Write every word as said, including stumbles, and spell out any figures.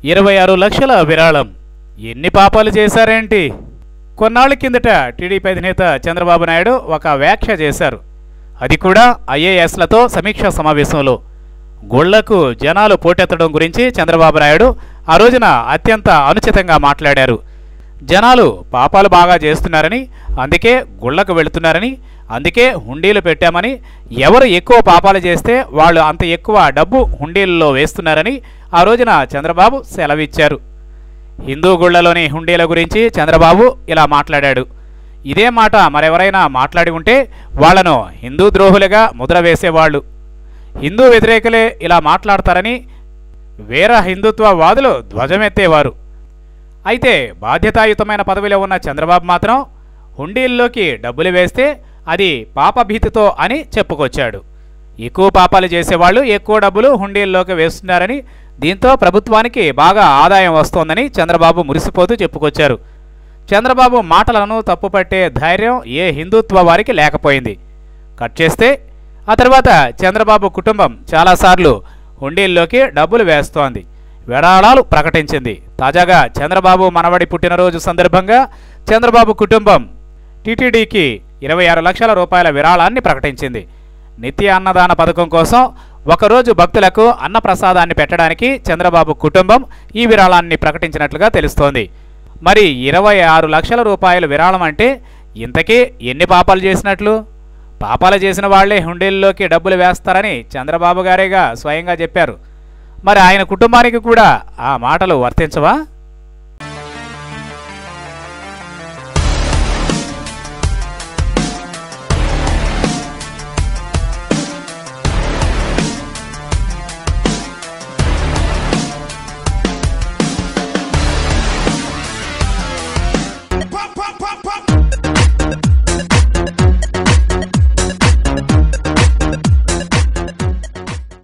ఇరవై ఆరు లక్షల విరాళం. ఎన్ని పాపాలు చేశారేంటి? కొన్నాళ్ల కిందట టీడీపీ అధినేత చంద్రబాబు నాయుడు ఒక వ్యాఖ్య చేశారు. అది కూడా ఐఏఎస్లతో సమీక్షా సమావేశంలో. గుళ్లకు జనాలు పోటెత్తడం గురించి చంద్రబాబు నాయుడు ఆ రోజున అత్యంత అనుచితంగా మాట్లాడారు. జనాలు పాపాలు బాగా చేస్తున్నారని, అందుకే గుళ్లకు వెళుతున్నారని, అందుకే హుండీలు పెట్టామని, ఎవరు ఎక్కువ పాపాలు చేస్తే వాళ్ళు అంత ఎక్కువ డబ్బు హుండీలలో వేస్తున్నారని ఆ రోజున చంద్రబాబు సెలవిచ్చారు. హిందూ గుళ్లలోని హుండీల గురించి చంద్రబాబు ఇలా మాట్లాడాడు. ఇదే మాట మరెవరైనా మాట్లాడి ఉంటే వాళ్లను హిందూ ద్రోహులుగా ముద్ర వేసేవాళ్ళు. హిందూ వ్యతిరేకులే ఇలా మాట్లాడతారని వీర హిందుత్వవాదులు ధ్వజమెత్తేవారు. అయితే బాధ్యతాయుతమైన పదవిలో ఉన్న చంద్రబాబు మాత్రం హుండీల్లోకి డబ్బులు వేస్తే అది పాపభీతితో అని చెప్పుకొచ్చాడు. ఎక్కువ పాపాలు చేసేవాళ్ళు ఎక్కువ డబ్బులు హుండీల్లోకి వేస్తున్నారని, దీంతో ప్రభుత్వానికి బాగా ఆదాయం వస్తోందని చంద్రబాబు మురిసిపోతూ చెప్పుకొచ్చారు. చంద్రబాబు మాటలను తప్పుపట్టే ధైర్యం ఏ హిందుత్వ వారికి లేకపోయింది. కట్ చేస్తే ఆ తర్వాత చంద్రబాబు కుటుంబం చాలాసార్లు హుండీల్లోకి డబ్బులు వేస్తోంది, విరాళాలు ప్రకటించింది. తాజాగా చంద్రబాబు మనవడి పుట్టినరోజు సందర్భంగా చంద్రబాబు కుటుంబం టీటీడీకి ఇరవై ఆరు లక్షల రూపాయల విరాళాన్ని ప్రకటించింది. నిత్య అన్నదాన పథకం కోసం ఒకరోజు భక్తులకు అన్నప్రసాదాన్ని పెట్టడానికి చంద్రబాబు కుటుంబం ఈ విరాళాన్ని ప్రకటించినట్లుగా తెలుస్తోంది. మరి ఇరవై ఆరు లక్షల రూపాయలు విరాళం అంటే ఇంతకీ ఎన్ని పాపాలు చేసినట్లు? పాపాలు చేసిన వాళ్లే హుండీల్లోకి డబ్బులు వేస్తారని చంద్రబాబు గారేగా స్వయంగా చెప్పారు. మరి ఆయన కుటుంబానికి కూడా ఆ మాటలు వర్తించవా?